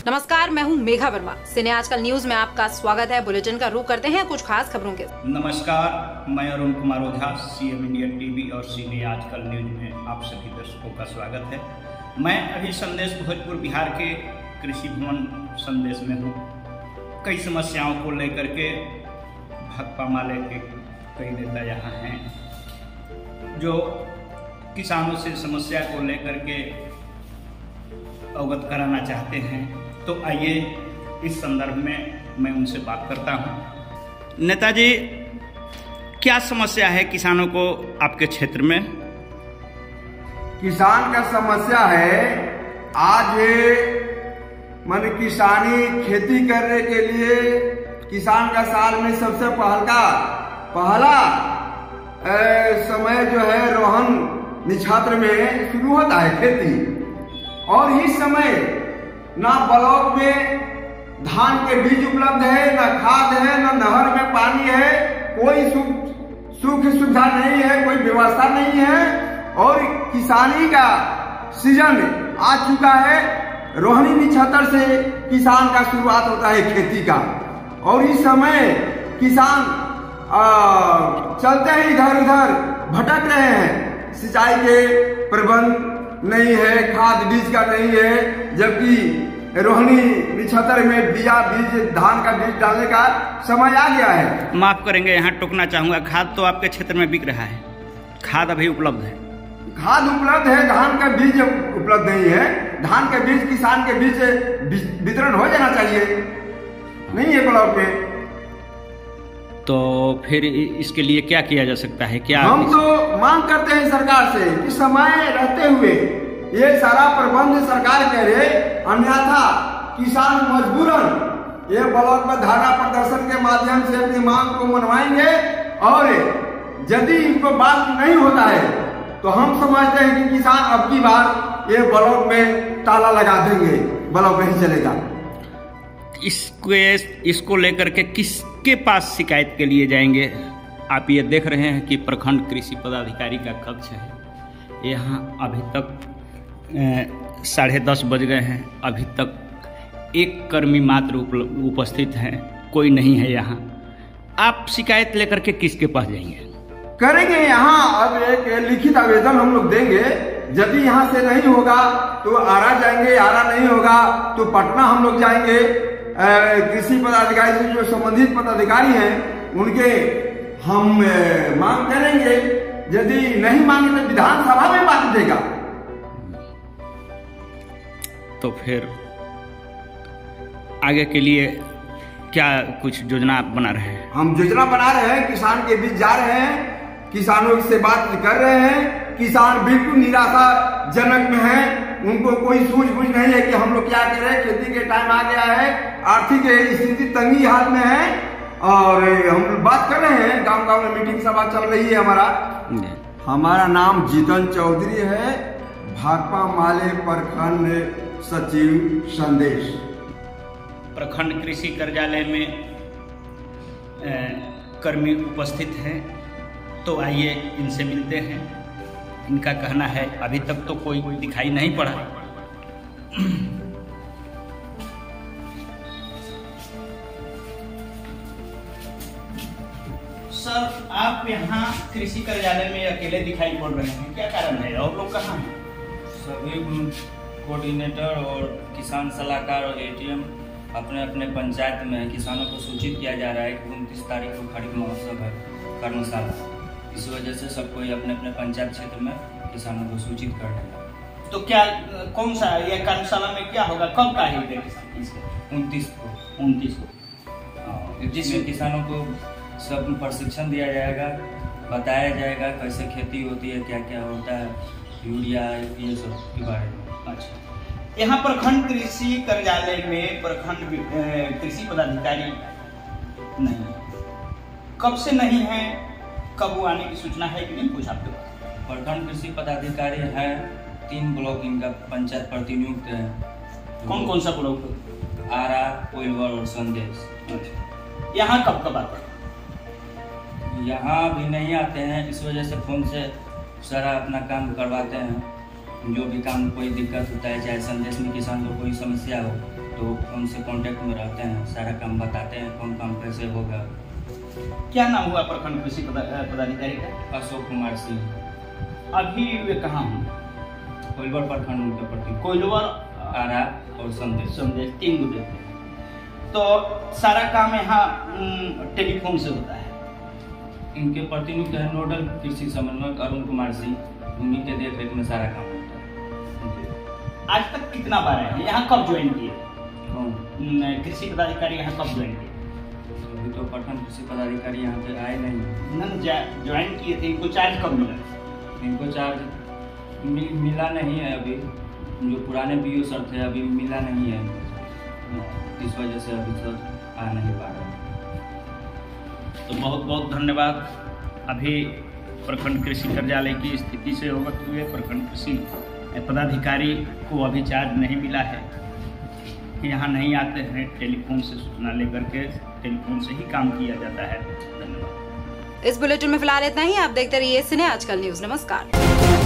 नमस्कार, मैं हूं मेघा वर्मा। सिने आजकल न्यूज में आपका स्वागत है। बुलेटिन का रुख करते हैं कुछ खास खबरों के। नमस्कार, मैं Arun Kumar Ojha, CM India TV और सिने आजकल न्यूज में आप सभी दर्शकों का स्वागत है। मैं अभी संदेश भोजपुर बिहार के कृषि भवन संदेश में हूँ। कई समस्याओं को लेकर के भाकपा माले के कई नेता यहाँ हैं जो किसानों से समस्या को लेकर के अवगत कराना चाहते हैं। तो आइए इस संदर्भ में मैं उनसे बात करता हूं। नेताजी, क्या समस्या है किसानों को आपके क्षेत्र में? किसान का समस्या है आज मन किसानी खेती करने के लिए किसान का साल में सबसे पहला समय जो है रोहन निक्षात्र में शुरू होता है खेती। और इस समय ना ब्लॉक में धान के बीज उपलब्ध है, ना खाद है, ना नहर में पानी है, कोई सुख सुविधा नहीं है, कोई व्यवस्था नहीं है। और किसानी का सीजन आ चुका है। रोहिणी निक्षत्र से किसान का शुरुआत होता है खेती का। और इस समय किसान चलते हैं इधर उधर भटक रहे हैं। सिंचाई के प्रबंध नहीं है, खाद बीज का नहीं है, जबकि रोहिणी निक्षत्र में बीज धान का बीज डालने का समय आ गया है। माफ करेंगे, यहाँ टोकना चाहूंगा। खाद तो आपके क्षेत्र में बिक रहा है, खाद अभी उपलब्ध है? खाद उपलब्ध है, धान का बीज उपलब्ध नहीं है। धान के बीज किसान के बीच वितरण हो जाना चाहिए, नहीं है ब्लॉक में। तो फिर इसके लिए क्या किया जा सकता है? क्या हम तो मांग करते हैं सरकार से कि समय रहते हुए ये सारा प्रबंध सरकार करे, अन्यथा किसान मजबूरन ये ब्लॉक में धरना प्रदर्शन के माध्यम से अपनी मांग को मनवाएंगे। और यदि इनको बात नहीं होता है तो हम समझते हैं कि किसान अब की बार ये ब्लॉक में ताला लगा देंगे, ब्लॉक नहीं चलेगा। इसको लेकर के किसके पास शिकायत के लिए जाएंगे? आप ये देख रहे हैं कि प्रखंड कृषि पदाधिकारी का कक्ष है। यहाँ अभी तक 10:30 बज गए हैं, अभी तक एक कर्मी मात्र उपस्थित हैं, कोई नहीं है यहाँ। आप शिकायत लेकर के किसके पास जाएंगे? करेंगे यहाँ अब एक लिखित आवेदन हम लोग देंगे। यदि यहाँ से नहीं होगा तो आरा जाएंगे, आरा नहीं होगा तो पटना हम लोग जाएंगे। कृषि पदाधिकारी से जो संबंधित पदाधिकारी हैं उनके हम मांग करेंगे। यदि नहीं मांगे तो विधानसभा में बात देगा। तो फिर आगे के लिए क्या कुछ योजना बना रहे हैं? हम योजना बना रहे हैं, किसान के बीच जा रहे हैं, किसानों से बात कर रहे हैं। किसान बिल्कुल निराशाजनक में है, उनको कोई सूझबूझ नहीं है कि हम लोग क्या करें। खेती के टाइम आ गया है, आर्थिक स्थिति तंगी हाल में है। और हम बात कर रहे हैं, गांव गांव में मीटिंग सभा चल रही है। हमारा नाम जीतन चौधरी है, भाकपा माले प्रखंड सचिव संदेश। प्रखंड कृषि कार्यालय में कर्मी उपस्थित हैं, तो आइए इनसे मिलते हैं। इनका कहना है अभी तक तो कोई दिखाई नहीं पड़ा। सर, आप यहाँ कृषि कार्यालय में अकेले दिखाई पड़ रहे हैं, क्या कारण है? और लोग कहाँ हैं? सभी कोऑर्डिनेटर और किसान सलाहकार और एटीएम अपने अपने पंचायत में किसानों को सूचित किया जा रहा है कि 29 तारीख को खरीफ महोत्सव है कर्मशाला। इस वजह से सब कोई अपने अपने पंचायत क्षेत्र में किसानों को सूचित कर रहे हैं। तो क्या कौन सा ये कर्मशाला में क्या होगा? कब का है? 29 को जिसमें किसानों को सब प्रशिक्षण दिया जाएगा, बताया जाएगा कैसे खेती होती है, क्या क्या होता है, यूरिया, ये सब के बारे में। अच्छा, यहाँ प्रखंड कृषि कार्यालय में प्रखंड कृषि पदाधिकारी नहीं है, कब से नहीं है? कब वो आने की सूचना है कि नहीं? कुछ आपके पास? प्रखंड कृषि पदाधिकारी है, 3 ब्लॉक इनका पंचायत प्रतिनियुक्त है। कौन कौन सा ब्लॉक? आरा, कोइलवर और संदेश। अच्छा, यहाँ कब कब आते हैं? यहाँ भी नहीं आते हैं, इस वजह से फोन से सारा अपना काम करवाते हैं। जो भी काम कोई दिक्कत होता है, चाहे संदेश में किसान को कोई समस्या हो तो उनसे कांटेक्ट में रहते हैं, सारा काम बताते हैं कौन काम कैसे होगा। क्या नाम हुआ प्रखंड कृषि पदाधिकारी का? अशोक कुमार सिंह। अभी वे कहाँ हैं? कोइलवर प्रखंड उनके प्रति, कोइलवर, आरा और संदेश 3 गुजर। तो सारा काम यहाँ टेलीफोन से होता है। इनके प्रतिनिधि है नोडल कृषि समन्वयक अरुण कुमार सिंह, उन्हीं के देख रेख में सारा काम होता है। आज तक कितना बार है? यहाँ कब ज्वाइन किए? कौन? कृषि पदाधिकारी यहाँ कब ज्वाइन किए? अभी तो प्रखंड कृषि पदाधिकारी यहाँ पे आए नहीं। ज्वाइन किए थे, इनको चार्ज कब मिला? इनको चार्ज मिला नहीं है अभी, जो पुराने बीओ सर थे अभी मिला नहीं है, इस वजह से अभी सर आ नहीं पा रहे। तो बहुत बहुत धन्यवाद। अभी प्रखंड कृषि कार्यालय की स्थिति से अवगत हुए। प्रखंड कृषि पदाधिकारी को अभी चार्ज नहीं मिला है, यहाँ नहीं आते हैं, टेलीफोन से सूचना लेकर के टेलीफोन से ही काम किया जाता है। धन्यवाद। इस बुलेटिन में फिलहाल इतना ही। आप देखते रहिए सिने आजकल न्यूज। नमस्कार।